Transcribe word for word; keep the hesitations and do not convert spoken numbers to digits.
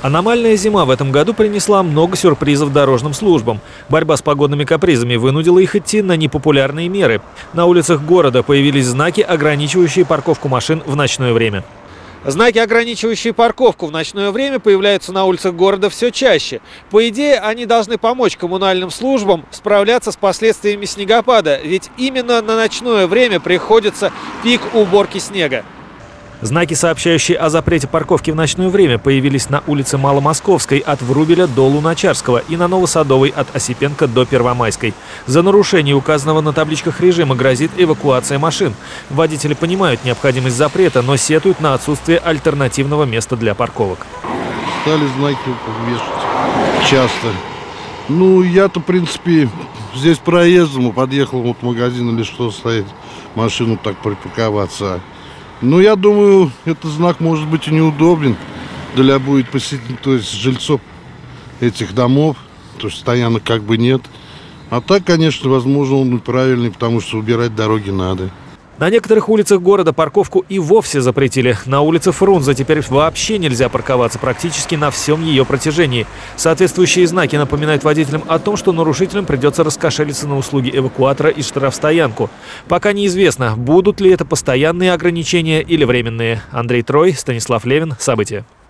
Аномальная зима в этом году принесла много сюрпризов дорожным службам. Борьба с погодными капризами вынудила их идти на непопулярные меры. На улицах города появились знаки, ограничивающие парковку машин в ночное время. Знаки, ограничивающие парковку в ночное время, появляются на улицах города все чаще. По идее, они должны помочь коммунальным службам справляться с последствиями снегопада, ведь именно на ночное время приходится пик уборки снега. Знаки, сообщающие о запрете парковки в ночное время, появились на улице Маломосковской от Врубеля до Луначарского и на Новосадовой от Осипенко до Первомайской. За нарушение указанного на табличках режима грозит эвакуация машин. Водители понимают необходимость запрета, но сетуют на отсутствие альтернативного места для парковок. Стали знаки вешать часто. Ну, я-то, в принципе, здесь проездом, подъехал вот в магазин или что стоять, машину так припарковаться. Ну, я думаю, этот знак может быть и неудобен для будет посетить, то есть жильцов этих домов, то есть стоянок как бы нет. А так, конечно, возможно, он правильный, потому что убирать дороги надо. На некоторых улицах города парковку и вовсе запретили. На улице Фрунзе теперь вообще нельзя парковаться практически на всем ее протяжении. Соответствующие знаки напоминают водителям о том, что нарушителям придется раскошелиться на услуги эвакуатора и штрафстоянку. Пока неизвестно, будут ли это постоянные ограничения или временные. Андрей Трой, Станислав Левин. События.